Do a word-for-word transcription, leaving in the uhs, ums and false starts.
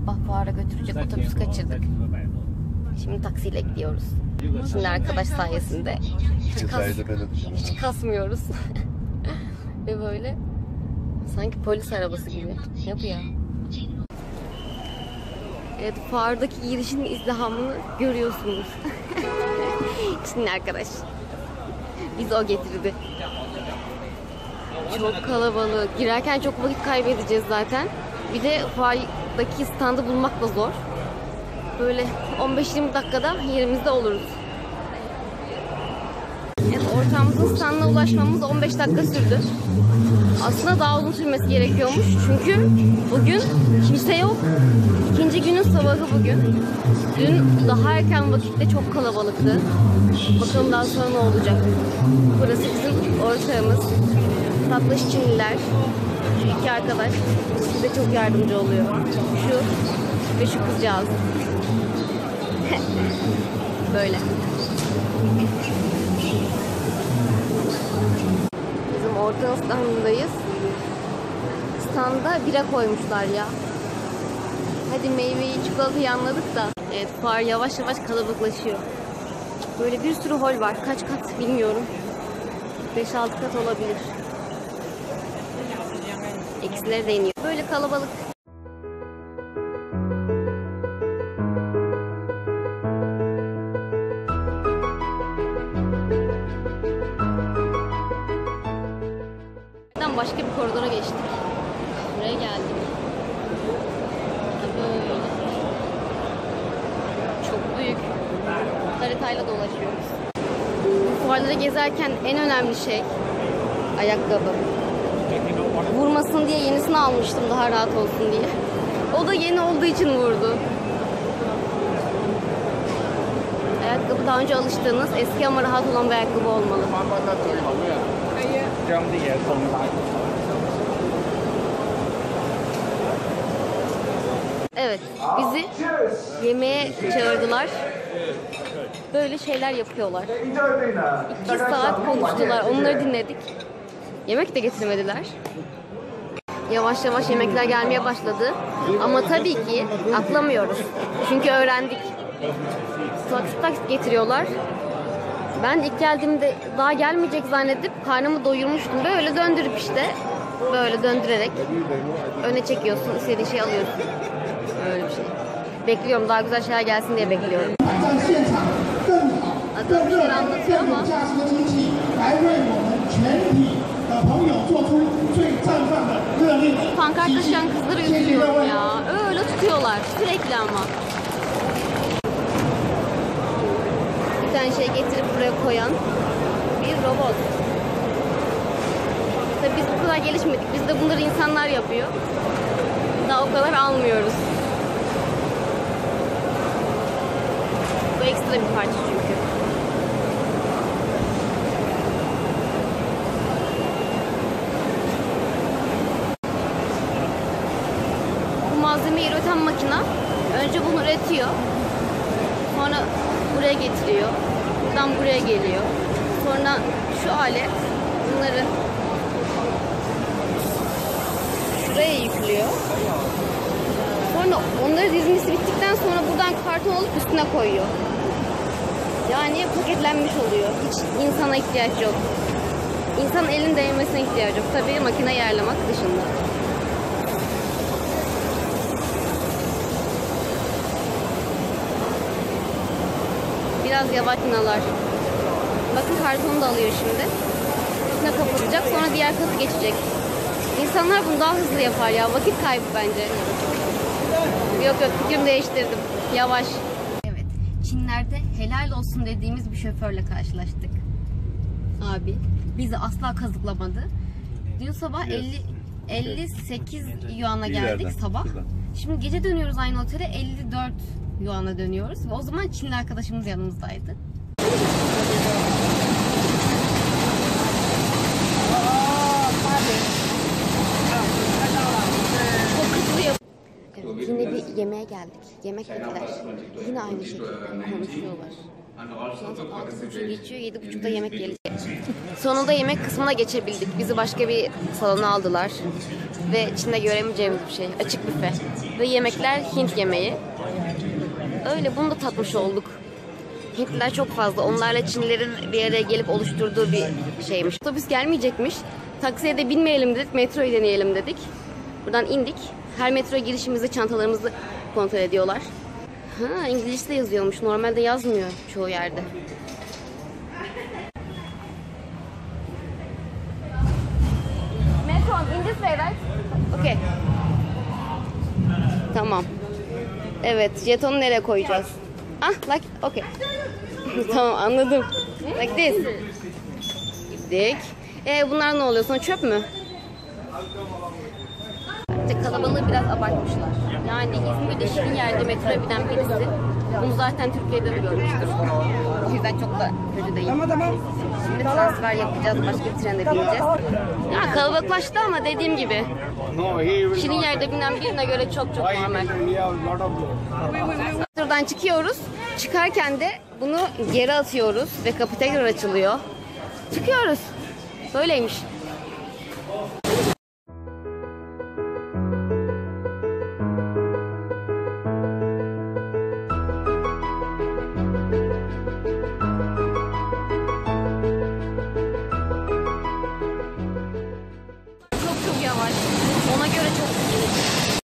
sabah fuara götürecek otobüs kaçırdık. Şimdi taksiyle gidiyoruz. Şimdi arkadaş sayesinde hiç, kas, hiç kasmıyoruz. Ve böyle sanki polis arabası gibi. Ne bu ya? Evet, fuardaki girişin izdihamını görüyorsunuz. Şimdi arkadaş biz o getirdi. Çok kalabalık. Girerken çok vakit kaybedeceğiz zaten. Bir de fuardaki standı bulmak da zor. Böyle on beş yirmi dakikada yerimizde oluruz. Evet, ortağımızın standına ulaşmamız on beş dakika sürdü. Aslında daha uzun sürmesi gerekiyormuş. Çünkü bugün kimse yok. İkinci günün sabahı bugün. Dün daha erken vakitte çok kalabalıktı. Bakalım daha sonra ne olacak. Burası bizim ortağımız. Tatlış Çinliler. Şu iki arkadaş bize çok yardımcı oluyor. Şu ve şu kızcağız. Böyle. Bizim ortağın standındayız. Standa bira koymuşlar ya. Hadi meyveyi, çikolatayı anladık da. Evet, fuar yavaş yavaş kalabalıklaşıyor. Böyle bir sürü hol var. Kaç kat bilmiyorum. beş altı kat olabilir. Eksileri de iniyor. Böyle kalabalık. Başka bir koridora geçtik. Buraya geldik. Böyle. Çok büyük. Haritayla dolaşıyoruz. Bu fuarları gezerken en önemli şey ayakkabı. Vurmasın diye yenisini almıştım daha rahat olsun diye. O da yeni olduğu için vurdu. Ayakkabı daha önce alıştığınız eski ama rahat olan bir ayakkabı olmalı. Evet, bizi yemeğe çağırdılar. Böyle şeyler yapıyorlar. İki saat konuştular, onları dinledik. Yemek de getirmediler. Yavaş yavaş yemekler gelmeye başladı. Ama tabii ki atlamıyoruz. Çünkü öğrendik. Taksit taksit getiriyorlar. Ben ilk geldiğimde daha gelmeyecek zannedip karnımı doyurmuştum. Böyle döndürüp işte böyle döndürerek öne çekiyorsun, istediğin şeyi alıyorsun. Öyle bir şey. Bekliyorum, daha güzel şeyler gelsin diye bekliyorum. Adam bir şeyler anlatıyor ama pankart taşıyan kızları üzülüyorum ya. Öyle tutuyorlar sürekli ama. Bir tane şey getirip buraya koyan bir robot. Tabii biz bu kadar gelişmedik. Biz de bunları insanlar yapıyor. Daha o kadar almıyoruz. Bu ekstra bir parça çünkü. Bu malzemeyi üreten makine önce bunu üretiyor. Sonra buraya getiriyor. Buradan buraya geliyor. Sonra şu alet bunları şuraya yüklüyor. Sonra onları dizmesi bittikten sonra buradan karton alıp üstüne koyuyor. Yani paketlenmiş oluyor. Hiç insana ihtiyaç yok. İnsanın elin değmesine ihtiyacı yok. Tabii makine ayarlamak dışında. Biraz yavaş makineler. Bakın kartonu da alıyor şimdi. Üstüne kapatacak, sonra diğer katı geçecek. İnsanlar bunu daha hızlı yapar ya. Vakit kaybı bence. Yok yok, fikrimi değiştirdim. Yavaş. Evet, Çinler'de helal olsun dediğimiz bir şoförle karşılaştık. Abi bizi asla kazıklamadı. Dün sabah elli elli sekiz yuana geldik sabah. Şimdi gece dönüyoruz aynı otele, elli dört yuana dönüyoruz. Ve o zaman Çinli arkadaşımız yanımızdaydı. Evet, yine bir yemeğe geldik. Yemek yediler. Yine aynı şekilde konuşuyorlar. Şu an altı buçuk geçiyor, yedi buçukta yemek gelecek. Sonunda yemek kısmına geçebildik. Bizi başka bir salona aldılar. Ve içinde göremeyeceğimiz bir şey. Açık büfe. Ve yemekler Hint yemeği. Öyle bunu da tatmış olduk. Hintliler çok fazla. Onlarla Çinlilerin bir araya gelip oluşturduğu bir şeymiş. Otobüs gelmeyecekmiş. Taksiye de binmeyelim dedik. Metroyu deneyelim dedik. Buradan indik. Her metroya girişimizde çantalarımızı kontrol ediyorlar. Ha, İngilizce de yazıyormuş. Normalde yazmıyor çoğu yerde. Metro in this way, right? Okay. Tamam. Evet, jetonu nereye koyacağız? Ah, like, okay. Tamam, anladım. Like this. Gittik. Ee, bunlar ne oluyor? Sonra çöp mü? Bence kalabalığı biraz abartmışlar. Yani İzmir'de şirin yerde metroya binen birisi bunu zaten Türkiye'de de görmüştür. O yüzden çok da kötü değil. Şimdi transfer yapacağız, başka bir trende bineceğiz. Ya kalabalıklaştı ama dediğim gibi şirin yerde binen birine göre çok çok normal. Metrodan çıkıyoruz. Çıkarken de bunu geri atıyoruz ve kapı tekrar açılıyor. Çıkıyoruz. Böyleymiş.